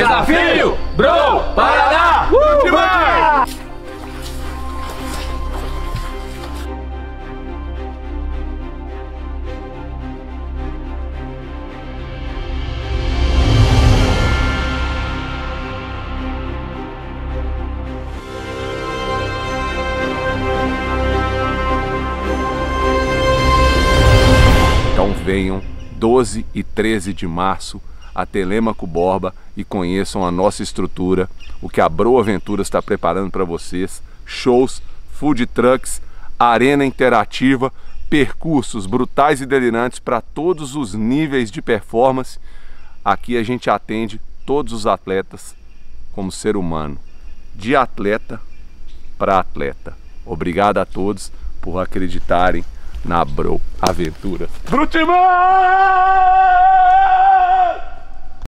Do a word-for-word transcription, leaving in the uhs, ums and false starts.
Desafio Bro Paraná! Uh, demais! Então venham doze e treze de março a Telêmaco Borba e conheçam a nossa estrutura, o que a Bro Aventuras está preparando para vocês, shows, food trucks, arena interativa, percursos brutais e delirantes para todos os níveis de performance. Aqui a gente atende todos os atletas como ser humano, de atleta para atleta. Obrigado a todos por acreditarem na Bro Aventuras. Brutimão!